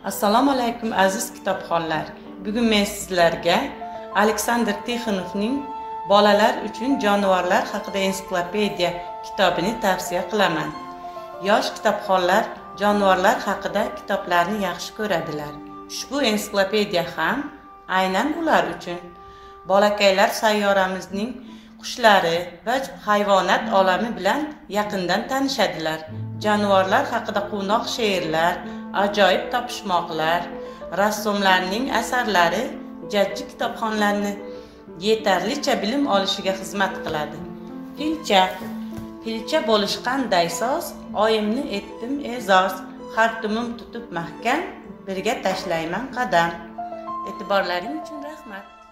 Assalomu alaykum aziz kitobxonlar. Bugun men sizlarga Aleksandr Tixonovning Bolalar uchun jonivorlar haqida ensiklopediya kitobini tavsiya qilaman. Yosh kitobxonlar jonivorlar haqida kitoblarni yaxshi ko'radilar. Ushbu ensiklopediya ham aynan ular uchun. Bolakaylar sayyoramizning qushlari va hayvonot olami bilan yaqindan tanishadilar. Jonivorlar haqida quvnoq she'rlar, ajoyib topishmoqlar, rassomlarning asarlari jajji kitobxonlarni yetarlicha bilim olishiga xizmat qiladi. Filcha bo'lish qanday soz, oyimni etdim e'zoz, xartumim tutib mahkam, birga tashlayman qadam. E'tiborlaring uchun rahmat.